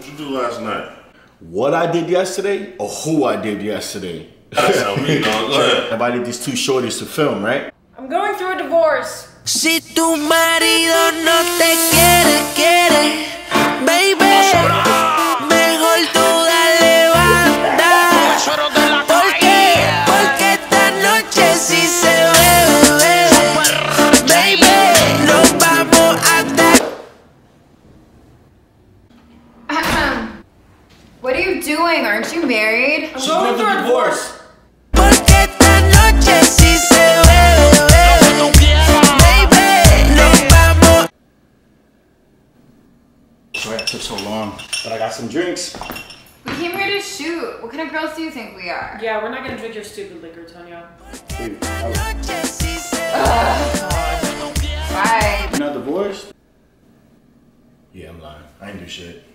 What you do last night? What I did yesterday or who I did yesterday? That's how we go. Go ahead. I invited these two shorties to film, right? I'm going through a divorce. Si tu marido no te quiere, baby, mejor tú dale banda. Porque esta noche sí se bebe, baby, nos vamos a dar. What are you doing? Aren't you married? I'm going through a divorce. Porque esta noche sí se bebe, baby, nos vamos. Sorry it took so long, but I got some drinks. We came here to shoot. What kind of girls do you think we are? Yeah, we're not gonna drink your stupid liquor, Tonio. Dude, Bye. you're not divorced? Yeah, I'm lying. I ain't do shit.